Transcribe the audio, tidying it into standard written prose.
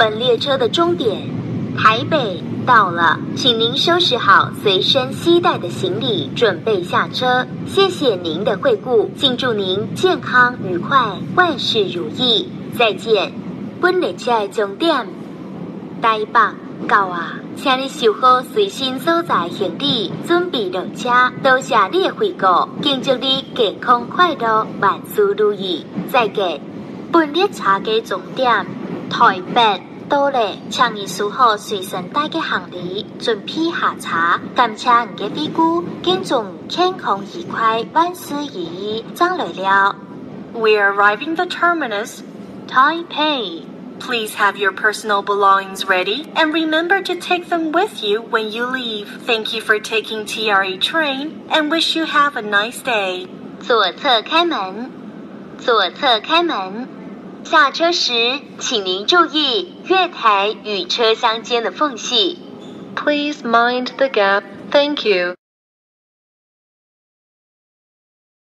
本列车的终点台北到了，请您收拾好随身携带的行李，准备下车。谢谢您的惠顾，敬祝您健康愉快，万事如意。再见。本列车的终点台北到啊，请你收好随身所在行李，准备落车。多谢你的惠顾，敬祝你健康快乐，万事如意。再见。本列车的终点台北到了，请你收好随身带的行李，准备下车。感谢你的惠顾，敬祝健康愉快，万事如意。张来了。 We're arriving the terminus, Taipei. Please have your personal belongings ready and remember to take them with you when you leave. Thank you for taking TRE train and wish you have a nice day. 左侧开门，左侧开门。下车时，请您注意月台与车厢间的缝隙。 Please mind the gap. Thank you.